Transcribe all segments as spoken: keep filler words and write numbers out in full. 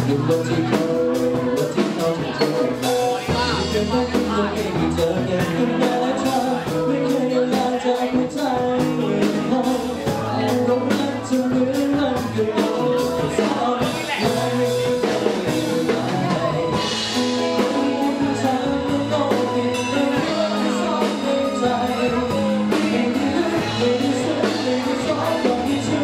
อยู่บนที่เขาบนที่เขาไม่เคยไปเพียงแค่คุณตัวเองที่เจอเก็บขึ้นมาและเธอไม่เคยละลายจากหัวใจเขาลงรักจะเหมือนมันกับเราสาวไม่เคยละลายผู้ชายก็ต้องผิดในเรื่องที่ซ่อนในใจไม่ได้ไม่ได้สุดไม่ได้ชอบตอนที่เธอ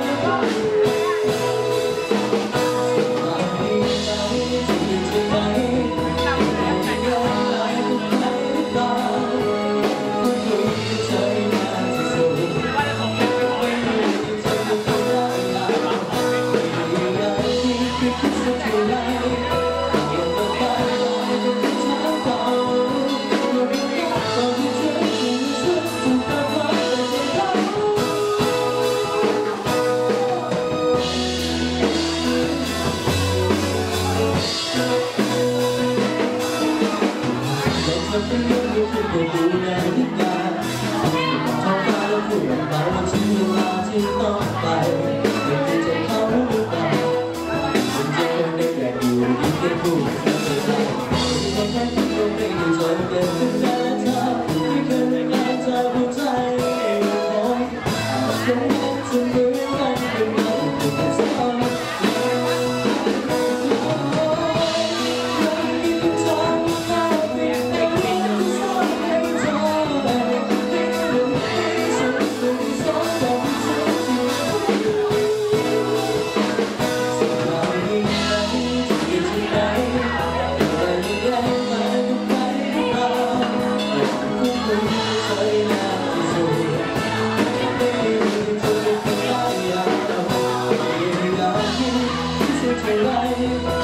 เป็นเรื่องที่คุณควรดูแลนิดาท้องฟ้าแล้วพูดออกมาว่าถึงเวลาที่ต้องไปไม่เคยจะเขาหรือเปล่าคุณจะคงได้แต่อยู่ยิ่งแค่พูดไม่ได้ไม่แค่คุณก็ไม่ได้เจอเกิดขึ้นแต่เธอไม่เคยไม่กล้าจะพูดใจของฉันจะเหมือนกันเป็นเราเป็นแค่สองLife